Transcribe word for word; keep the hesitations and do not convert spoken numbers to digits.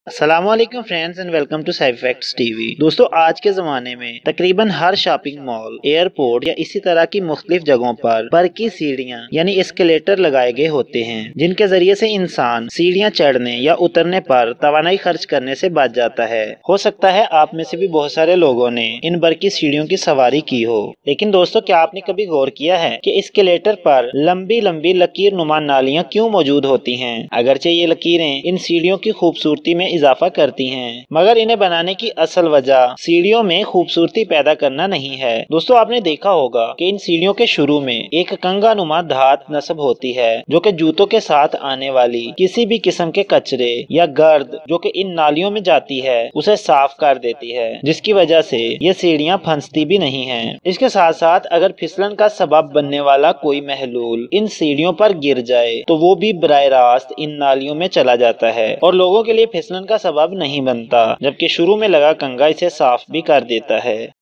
السلام علیکم friends and welcome to sci facts T V. دوستو آج کے زمانے میں تقریباً ہر شاپنگ مال، ایئرپورٹ یا اسی طرح کی مختلف جگہوں پر برقی سیڑھیاں یعنی اسکلیٹر لگائے گئے ہوتے ہیں، جن کے ذریعے سے انسان سیڑھیاں چڑھنے یا اترنے پر توانائی خرچ کرنے سے بچ جاتا ہے۔ ہو سکتا ہے آپ میں سے بھی بہت سارے لوگوں نے ان برقی سیڑھیوں کی سواری کی ہو، لیکن دوستو کیا آپ نے کبھی غور کیا ہے کہ اسکلیٹر پر لمبی لمبی لکیر نما نالیاں کیوں موجود ہوتی ہیں؟ اگرچہ یہ لکیریں ان سیڑھیوں کی خوبصورتی میں اضافہ کرتی ہیں، مگر انہیں بنانے کی اصل وجہ سیڑھیوں میں خوبصورتی پیدا کرنا نہیں ہے۔ دوستو آپ نے دیکھا ہوگا کہ ان سیڑھیوں کے شروع میں ایک کنگا نما دھات نصب ہوتی ہے، جو کہ جوتوں کے ساتھ آنے والی کسی بھی قسم کے کچرے یا گرد جو کہ ان نالیوں میں جاتی ہے اسے صاف کر دیتی ہے، جس کی وجہ سے یہ سیڑھیاں پھنستی بھی نہیں ہیں۔ اس کے ساتھ ساتھ اگر پھسلن کا سبب بننے والا کوئی محلول ان سیڑھیوں پر گر جائے تو وہ بھی براہ راست ان نالیوں میں چلا جاتا ہے اور لوگوں کے لیے پھسلن کا سبب نہیں بنتا، جبکہ شروع میں لگا کنگا اسے صاف بھی کر دیتا ہے۔